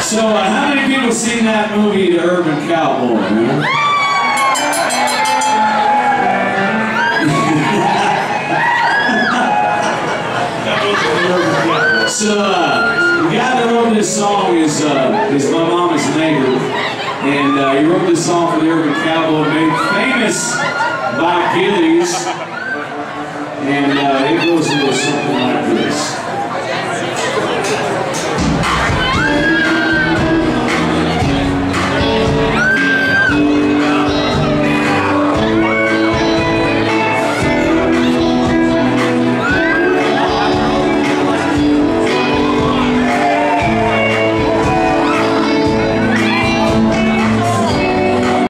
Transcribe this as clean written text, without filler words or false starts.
So, how many people seen that movie, The Urban Cowboy? Huh? So, the guy that wrote this song is my mama's neighbor, and he wrote this song for The Urban Cowboy, made famous by Gillies, and it goes a little something like this.